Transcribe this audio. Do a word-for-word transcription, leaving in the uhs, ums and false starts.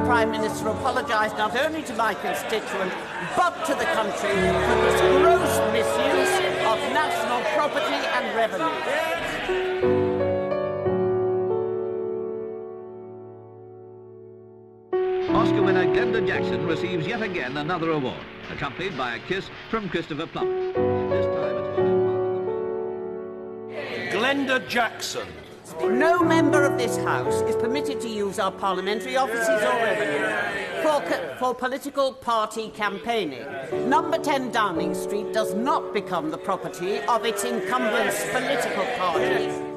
Prime Minister apologise not only to my constituent, but to the country for this gross misuse of national property and revenue. Oscar winner Glenda Jackson receives yet again another award, accompanied by a kiss from Christopher Plummer. This time it's for Glenda Jackson. No member of this House is permitted to use our parliamentary offices or revenue for, for political party campaigning. Number ten Downing Street does not become the property of its incumbent's political party.